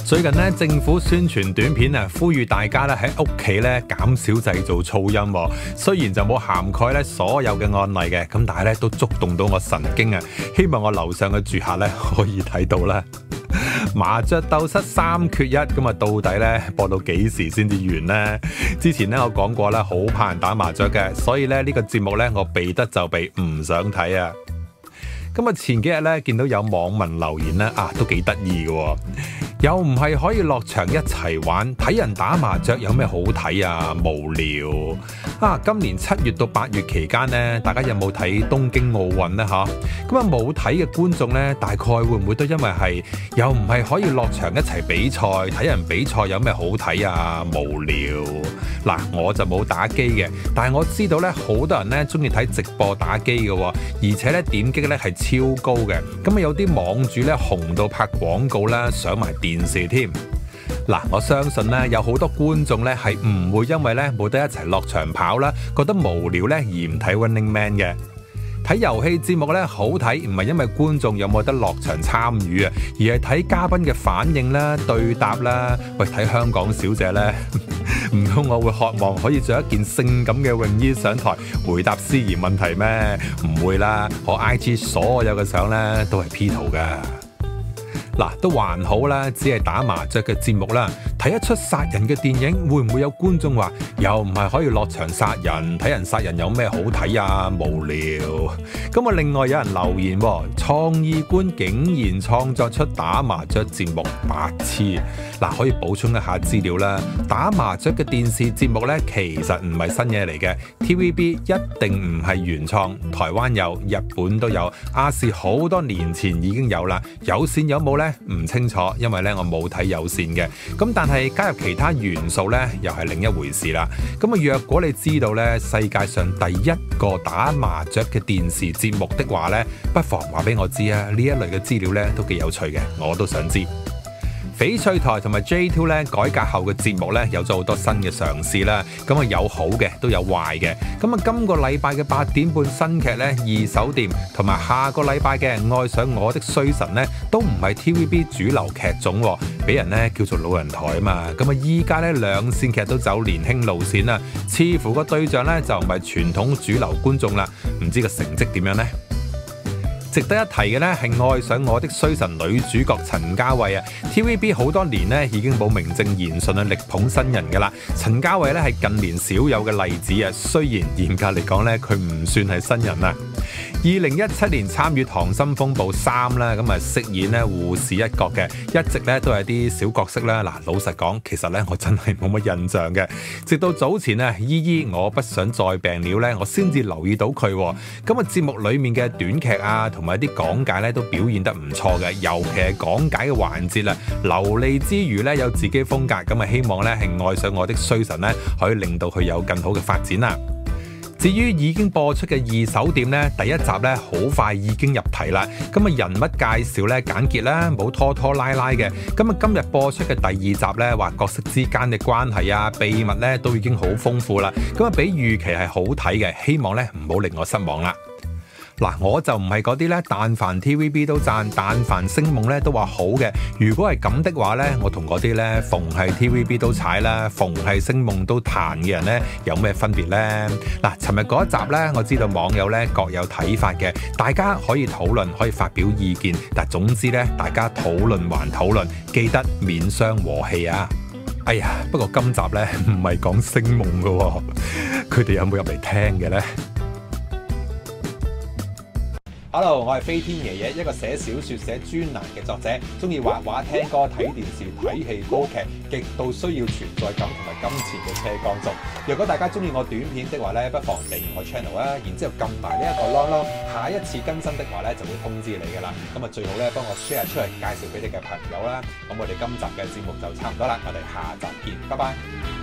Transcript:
最近咧，政府宣傳短片啊，呼籲大家咧喺屋企咧減少製造噪音。雖然就冇涵蓋咧所有嘅案例嘅，咁但係咧都觸動到我神經啊！希望我樓上嘅住客咧可以睇到啦。麻雀鬥室3缺1，咁啊到底咧播到幾時先至完呢？之前咧我講過咧，好怕人打麻雀嘅，所以咧呢個節目咧我避得就避，唔想睇啊！咁啊前幾日咧見到有網民留言咧都幾得意嘅。又唔係可以落場一齊玩，睇人打麻雀有咩好睇啊？無聊啊！今年7月到8月期間呢，大家有冇睇東京奧運呢？咁啊冇睇嘅觀眾呢，大概會唔會都因為係又唔係可以落場一齊比賽，睇人比賽有咩好睇啊？無聊嗱，我就冇打機嘅，但係我知道呢，好多人呢中意睇直播打機嘅，而且呢點擊呢係超高嘅。咁啊有啲網主呢紅到拍廣告啦，上埋電視添。嗱，我相信咧有好多觀眾咧係唔會因為咧冇得一齊落場跑啦，覺得無聊咧而唔睇 Running Man 嘅。睇遊戲節目咧好睇，唔係因為觀眾有冇得落場參與啊，而係睇嘉賓嘅反應啦、對答啦。喂，睇香港小姐咧，唔通我會渴望可以着一件性感嘅泳衣上台回答司儀問題咩？唔會啦，我 IG 所有嘅相咧都係 P 圖噶。嗱，都還好啦，只係打麻雀嘅節目啦。睇一出殺人嘅電影，會唔會有觀眾話又唔係可以落場殺人？睇人殺人有咩好睇啊？無聊。咁啊，另外有人留言，創意官竟然創作出打麻雀節目，白痴。嗱，可以補充一下資料啦。打麻雀嘅電視節目呢，其實唔係新嘢嚟嘅。TVB 一定唔係原創，台灣有，日本都有，亞視好多年前已經有啦。有線有冇呢？唔清楚，因為咧我冇睇有線嘅。咁但係加入其他元素呢，又係另一回事啦。咁啊，若果你知道呢世界上第一個打麻雀嘅電視節目的話呢，不妨話俾我知啊！呢一類嘅資料呢都幾有趣嘅，我都想知。翡翠台同埋 J2 咧改革後嘅節目咧有咗好多新嘅嘗試啦，咁啊有好嘅都有壞嘅。咁啊今個禮拜嘅8點半新劇咧二手店，同埋下個禮拜嘅愛上我的衰神咧都唔係 TVB 主流劇種，俾人咧叫做老人台啊嘛。咁啊依家咧兩線劇都走年輕路線啦，似乎個對象咧就唔係傳統主流觀眾啦，唔知個成績點樣呢？值得一提嘅呢係愛上我的衰神女主角陳嘉慧啊 ！TVB 好多年呢已經冇名正言順去力捧新人噶啦。陳嘉慧呢係近年少有嘅例子啊，雖然嚴格嚟講呢佢唔算係新人啊。2017年參與《溏心風暴3》啦，咁啊飾演呢護士一角嘅，一直呢都係啲小角色啦。嗱，老實講，其實呢我真係冇乜印象嘅，直到早前啊，依依我不想再病了呢，我先至留意到佢。咁啊節目裡面嘅短劇啊，同埋啲講解咧都表現得唔錯嘅，尤其係講解嘅環節啦，流利之餘咧有自己風格，咁啊希望咧係愛上我的衰神咧可以令到佢有更好嘅發展啦。至於已經播出嘅二手店咧，第一集咧好快已經入題啦，咁啊人物介紹咧簡潔啦，冇拖拖拉拉嘅。咁啊今日播出嘅第二集咧，話角色之間嘅關係啊、秘密咧都已經好豐富啦，咁啊比預期係好睇嘅，希望咧唔好令我失望啦。嗱，我就唔係嗰啲咧，但凡 TVB 都讚，但凡星夢咧都話好嘅。如果係咁的話咧，我同嗰啲咧逢係 TVB 都踩啦，逢係星夢都彈嘅人咧，有咩分別呢？嗱，尋日嗰一集咧，我知道網友咧各有睇法嘅，大家可以討論，可以發表意見，但總之咧，大家討論還討論，記得免傷和氣啊！哎呀，不過今集咧唔係講星夢㗎喎，佢哋有冇入嚟聽嘅咧？Hello， 我係飛天爺爺，一個寫小說、寫專欄嘅作者，中意畫畫、聽歌、睇電視、睇戲、煲劇，極度需要存在感同埋金錢嘅車光族。若果大家中意我短片的話咧，不妨訂閱我 channel 啦，然之後撳埋呢一個 long， 下一次更新的話咧就會通知你噶啦。咁啊最好咧幫我 share 出嚟，介紹俾你嘅朋友啦。咁我哋今集嘅節目就差唔多啦，我哋下集見，拜拜。